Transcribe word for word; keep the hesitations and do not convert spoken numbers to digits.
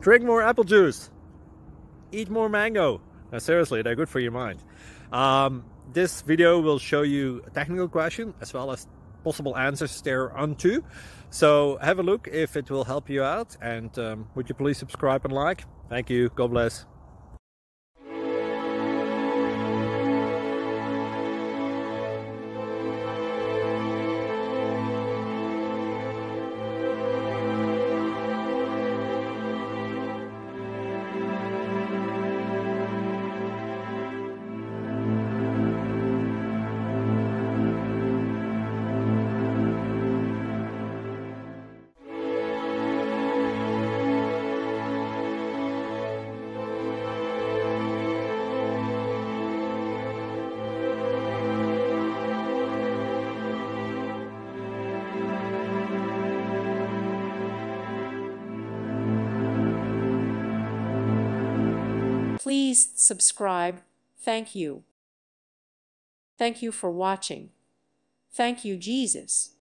Drink more apple juice. Eat more mango. Now, seriously, they're good for your mind. Um, this video will show you a technical question as well as possible answers thereunto. So have a look if it will help you out. And um, would you please subscribe and like? Thank you. God bless. Please subscribe. Thank you. Thank you for watching. Thank you, Jesus.